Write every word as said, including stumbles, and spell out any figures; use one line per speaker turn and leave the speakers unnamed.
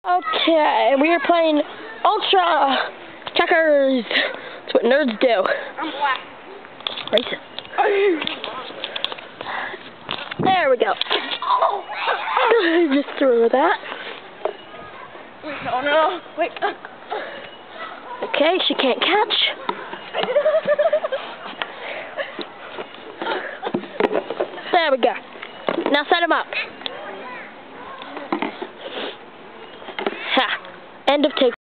Okay, we are playing Ultra Checkers. That's what nerds do.
I'm black.
Racist. There we go. Just threw that.
Oh no, wait.
Okay, she can't catch. There we go. Now set him up. Ha. End of take.